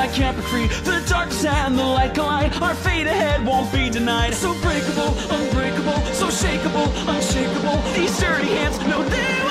I can't be free. The darkness and the light collide. Our fate ahead won't be denied. So breakable, unbreakable, so shakeable, unshakable. These dirty hands know they